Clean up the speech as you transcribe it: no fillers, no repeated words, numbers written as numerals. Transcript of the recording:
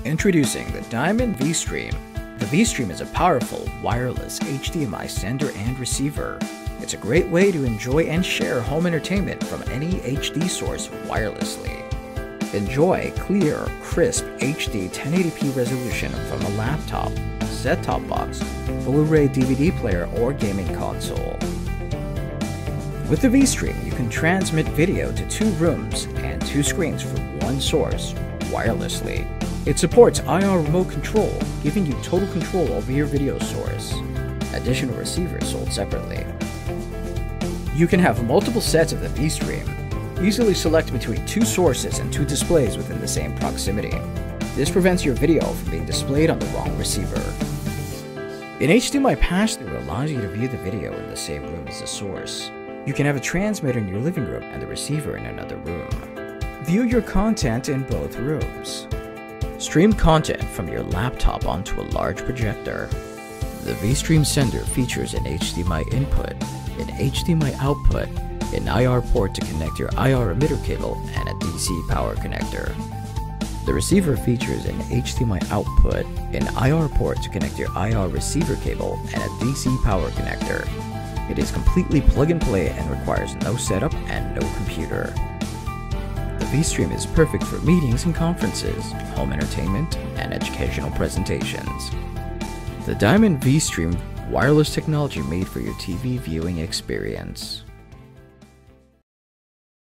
Introducing the Diamond V-Stream. The V-Stream is a powerful, wireless HDMI sender and receiver. It's a great way to enjoy and share home entertainment from any HD source wirelessly. Enjoy clear, crisp HD 1080p resolution from a laptop, set-top box, Blu-ray DVD player, or gaming console. With the V-Stream, you can transmit video to 2 rooms and 2 screens from one source wirelessly. It supports IR remote control, giving you total control over your video source. Additional receivers sold separately. You can have multiple sets of the V-Stream. Easily select between 2 sources and 2 displays within the same proximity. This prevents your video from being displayed on the wrong receiver. An HDMI pass-through allows you to view the video in the same room as the source. You can have a transmitter in your living room and the receiver in another room. View your content in both rooms. Stream content from your laptop onto a large projector. The V-Stream sender features an HDMI input, an HDMI output, an IR port to connect your IR emitter cable, and a DC power connector. The receiver features an HDMI output, an IR port to connect your IR receiver cable, and a DC power connector. It is completely plug-and-play and requires no setup and no computer. The V-Stream is perfect for meetings and conferences, home entertainment, and educational presentations. The Diamond V-Stream wireless technology made for your TV viewing experience.